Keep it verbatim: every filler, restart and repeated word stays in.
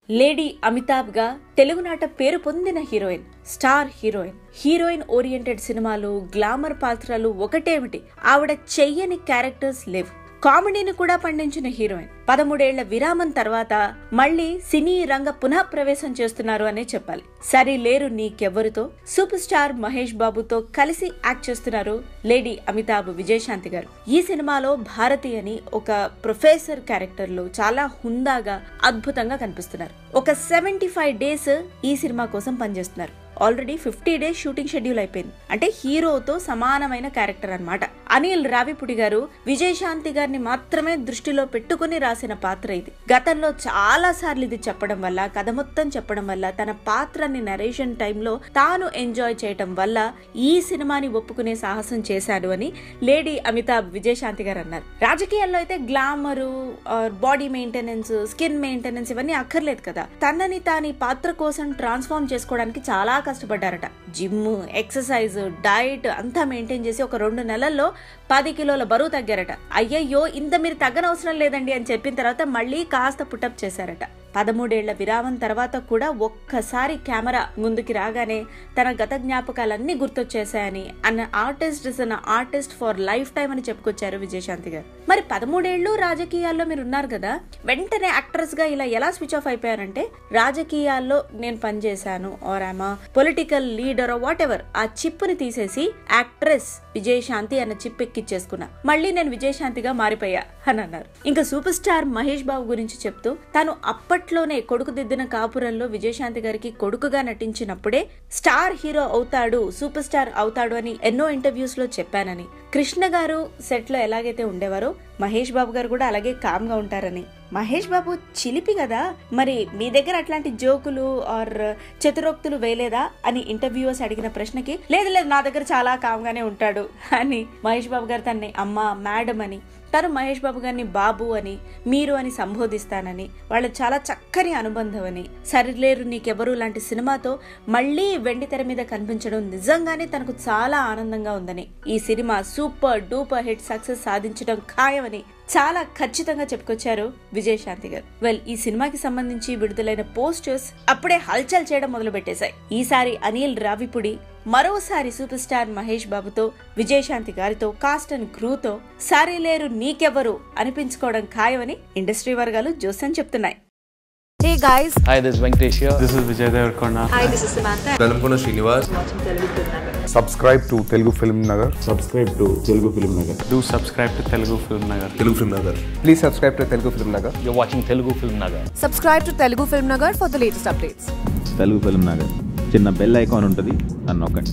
Lady Amitabh గా తెలుగునాట పేరు పొందిన heroine, star heroine. Heroine oriented సినిమాలు, గ్లామర్ పాత్రలు ఒకటేమిటి, ఆవిడ చెయ్యని క్యారెక్టర్స్ లేవు. కామెడీని కూడా పండించిన హీరోయిన్. పదమూడేళ్ల విరామం తర్వాత మళ్లీ సినీ రంగ పునః ప్రవేశం చేస్తున్నారు అనే చెప్పాలి. సరి లేరు నీకెవ్వరితో సూపర్ స్టార్ మహేష్ బాబుతో కలిసి యాక్ట్ చేస్తున్నారు లేడీ అమితాబ్ విజయశాంతి గారు. ఈ సినిమాలో భారతి అని ఒక ప్రొఫెసర్ క్యారెక్టర్ లో చాలా హుందాగా అద్భుతంగా కనిపిస్తున్నారు. ఒక సెవెంటీ ఫైవ్ డేస్ ఈ సినిమా కోసం పనిచేస్తున్నారు. Already fifty days shooting schedule అయిపోయింది. అంటే హీరోతో సమానమైన క్యారెక్టర్ అన్నమాట. అనిల్ రావిపుడి గారు విజయశాంతి గారిని మాత్రమే దృష్టిలో పెట్టుకుని రాసిన పాత్ర ఇది. గతంలో చాలా సార్లు ఇది చెప్పడం వల్ల, కథ మొత్తం చెప్పడం వల్ల, తన పాత్రని నరేషన్ టైంలో తాను ఎంజాయ్ చేయటం వల్ల ఈ సినిమాని ఒప్పుకునే సాహసం చేశాడు అని లేడీ అమితాబ్ విజయశాంతి గారు అన్నారు. రాజకీయాల్లో అయితే glamour, body maintenance, skin maintenance ఇవన్నీ అక్కర్లేదు కదా. తనని తాని పాత్ర కోసం ట్రాన్స్ఫార్మ్ చేసుకోవడానికి చాలా కష్టపడ్డారట. జిమ్, ఎక్సర్సైజ్, డైట్ అంతా మెయింటైన్ చేసి ఒక రెండు నెలల్లో పది కిలోల బరువు తగ్గారట. అయ్యయ్యో ఇంత మీరు తగ్గనవసరం లేదండి అని చెప్పిన తర్వాత మళ్ళీ కాస్త పుటప్ చేశారట. పదమూడేళ్ల విరామం తర్వాత కూడా ఒక్కసారి కెమెరా ముందుకి రాగానే తన గత జ్ఞాపకాలన్నీ గుర్తొచ్చేసాయని, అన్న artist is an artist for life time అని చెప్పుకొచ్చారు విజయశాంతి గారు. మరి పదమూడేళ్లు రాజకీయాల్లో మీరు ఉన్నారు కదా, వెంటనే యాక్ట్రెస్ గా ఇలా ఎలా స్విచ్ ఆఫ్ అయిపోయారంటే, రాజకీయాల్లో నేను పనిచేశాను or I'm political leader whatever, ఆ చిప్ ని తీసేసి యాక్ట్రెస్ విజయశాంతి అన్న చిప్ ఎక్కిచ్చేసుకున్నా, మళ్ళీ నేను విజయశాంతిగా మారిపోయా అని అన్నారు. ఇంకా సూపర్ స్టార్ మహేష్ బాబు గురించి చెప్తూ, తాను అప్పట్లోనే కొడుకు దిద్దిన కాపురంలో విజయశాంతి గారికి కొడుకుగా నటించినప్పుడే స్టార్ హీరో అవుతాడు, సూపర్ స్టార్ అవుతాడు అని ఎన్నో ఇంటర్వ్యూస్ లో చెప్పానని, కృష్ణ గారు సెట్ లో ఎలాగైతే ఉండేవారో మహేష్ బాబు గారు కూడా అలాగే కామ్ గా ఉంటారని, మహేష్ బాబు చిలిపి కదా, మరి మీ దగ్గర అట్లాంటి జోకులు ఆర్ చతురోక్తులు వేయలేదా అని ఇంటర్వ్యూవర్స్ అడిగిన ప్రశ్నకి, లేదు లేదు నా దగ్గర చాలా కామ్ గానే ఉంటాడు అని మహేష్ బాబు గారు తనని అమ్మ, మేడం అని, తను మహేష్ బాబు గారిని బాబు అని, మీరు అని సంబోధిస్తానని, వాళ్ళ చాలా చక్కని అనుబంధం అని, సరిలేరు నీకెవరు లాంటి సినిమాతో మళ్లీ వెండి తెర మీద కనిపించడం నిజంగానే తనకు చాలా ఆనందంగా ఉందని, ఈ cinema super duper hit success సాధించడం ఖాయమని చాలా ఖచ్చితంగా చెప్పుకొచ్చారు విజయశాంతి గారు. వెల్, ఈ సినిమాకి సంబంధించి విడుదలైన పోస్టర్స్ అప్పుడే హల్చల్ చేయడం మొదలు పెట్టేశాయి. ఈసారి అనిల్ రావిపుడి మరోసారి సూపర్ స్టార్ మహేష్ బాబుతో, విజయశాంతి గారితో, కాస్ట్ అండ్ క్రూతో సరిలేరు నీకెవరు అనిపించుకోవడం ఖాయమని ఇండస్ట్రీ వర్గాలు జోస్యం చెప్తున్నాయి. Hey guys, hi, this is Venkatesh here. This is Vijay Devarkonda. hi, this is Samantha. Velamkona Srinivas. Watching Telugu Film Nagar. Subscribe to Telugu Film Nagar. Subscribe to Telugu Film Nagar. Do subscribe to Telugu Film Nagar. Telugu Film Nagar. Please subscribe to Telugu Film Nagar. You're watching Telugu Film Nagar. Subscribe to Telugu Film Nagar for the latest updates. Telugu Film Nagar. చిన్న bell icon ఉంటుంది, నన్ను నొక్కండి.